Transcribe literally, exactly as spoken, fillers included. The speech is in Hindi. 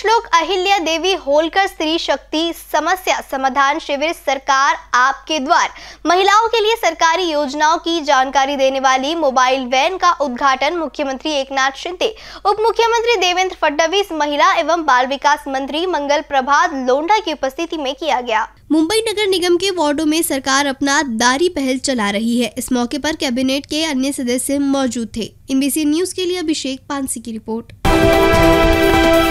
श्लोक अहिल्या देवी होलकर स्त्री शक्ति समस्या समाधान शिविर सरकार आपके द्वार महिलाओं के लिए सरकारी योजनाओं की जानकारी देने वाली मोबाइल वैन का उद्घाटन मुख्यमंत्री एकनाथ शिंदे, उप मुख्यमंत्री देवेंद्र फडणवीस, महिला एवं बाल विकास मंत्री मंगल प्रभात लोंढा की उपस्थिति में किया गया। मुंबई नगर निगम के वार्डों में सरकार अपना दारी पहल चला रही है। इस मौके पर कैबिनेट के अन्य सदस्य मौजूद थे। एनबीसी न्यूज के लिए अभिषेक पानसी की रिपोर्ट।